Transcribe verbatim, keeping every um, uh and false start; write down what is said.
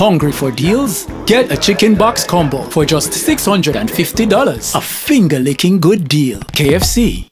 Hungry for deals? Get a chicken box combo for just six hundred fifty dollars. A finger-licking good deal. K F C.